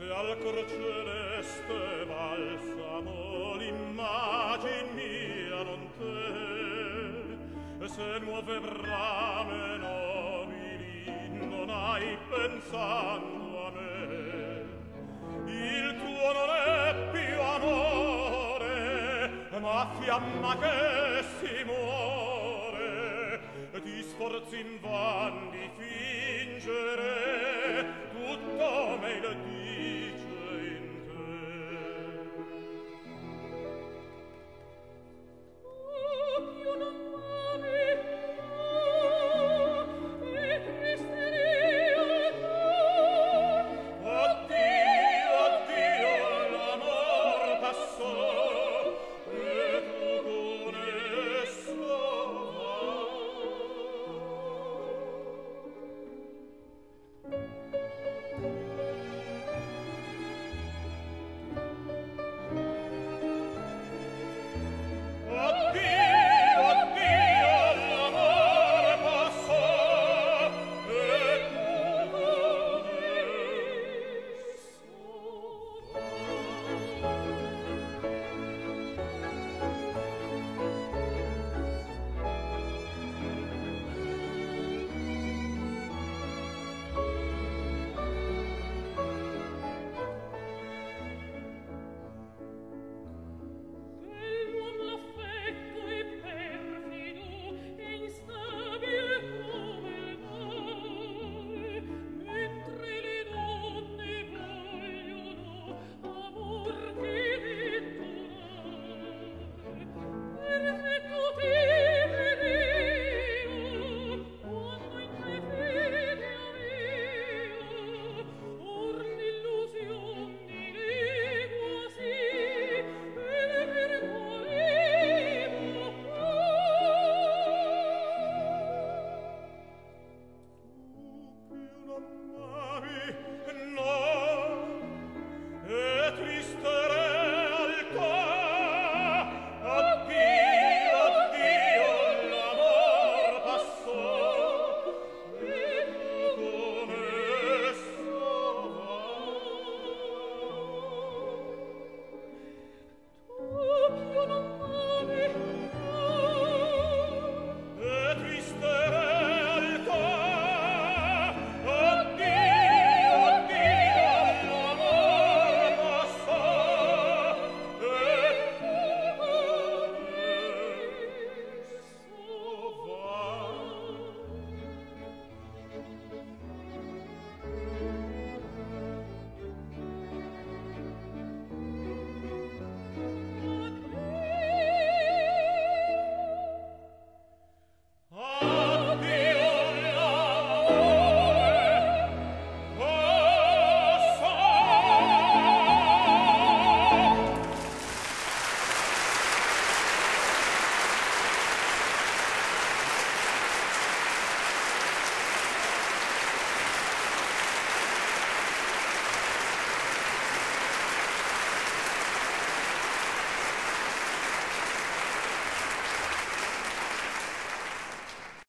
Se al cor celeste balsamo l'immagin mia non te, se nuove brame nobili non hai pensando a me, il tuo non è più amore, ma fiamma che si muore, ti sforzi invan di fingere tutto me lo dice in te. Oh, più non m'ami, e triste Dio Addio, addio, l'amor passò, e tu con esso Addio, addio, l'amor passò, e tu con Dell'uom l'affetto è perfido e instabile come il mare, mentre le donne vogliono amor che dettonare. Perfetto te vedevo quando in te fede avevo, or l'illusion di legua sì, tu più non